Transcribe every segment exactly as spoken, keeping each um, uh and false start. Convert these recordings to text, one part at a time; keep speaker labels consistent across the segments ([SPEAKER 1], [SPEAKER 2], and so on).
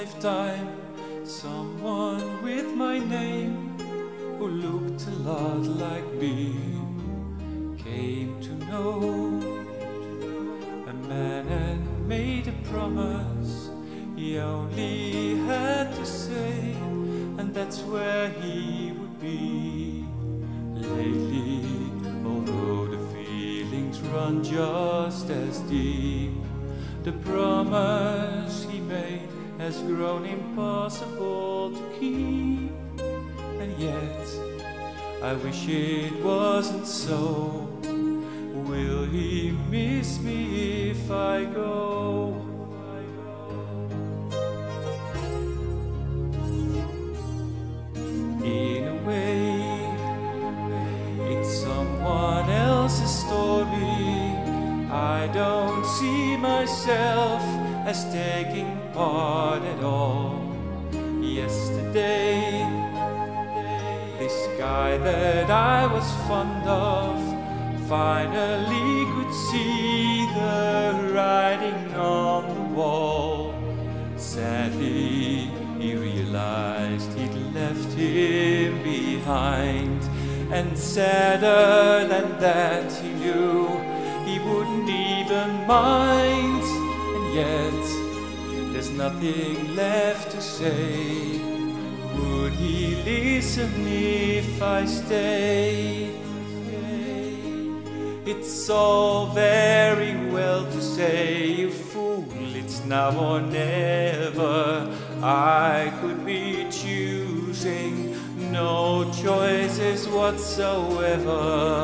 [SPEAKER 1] lifetime, someone with my name who looked a lot like me came to know a man and made a promise he only had to say, and that's where he would be. Lately, although the feelings run just as deep, the promise he made has grown impossible to keep. And yet, I wish it wasn't so. Will he miss me if I go? In a way, it's someone else's story. I don't see myself as taking part at all. Yesterday, this guy that I was fond of finally could see the writing on the wall. Sadly, he realized he'd left him behind, and sadder than that, he knew he wouldn't even mind. And yet, there's nothing left to say. Would he listen if I stay? It's all very well to say, you fool, it's now or never. I could be choosing no choices whatsoever.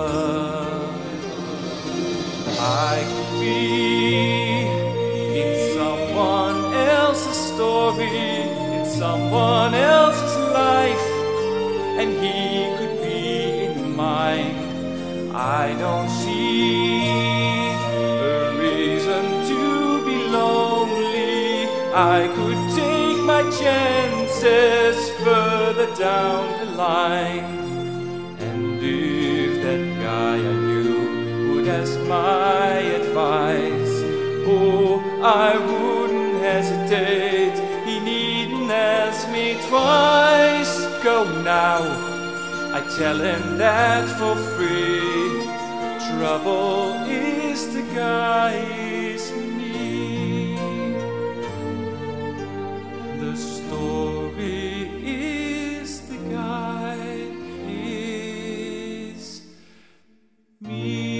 [SPEAKER 1] I could be in someone else's story, in someone else's life, and he could be in mine. I don't see a reason to be lonely. I could take my chances further down the line. And if that guy I knew would ask my advice, oh, I wouldn't hesitate. He needn't ask me twice. Go now, I tell him that for free. Trouble is the guy is me. The story is the guy is me.